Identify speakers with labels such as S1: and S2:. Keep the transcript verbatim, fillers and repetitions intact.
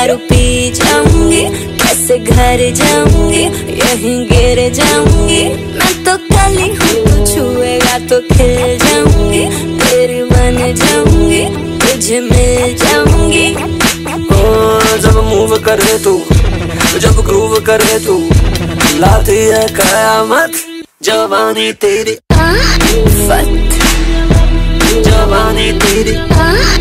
S1: दारू पी जाऊंगी, कैसे घर जाऊंगी, यहीं गिर जाऊंगी। मैं तो कली हूँ, तू छुएगा तो खिल जाऊंगी, तेरी बन जाऊंगी, तुझे मिल जाऊंगी।
S2: ओ जब मूव करे तू, जब ग्रूव करे तू, लाती है कयामत जवानी तेरी।
S1: फत
S2: जवानी तेरी।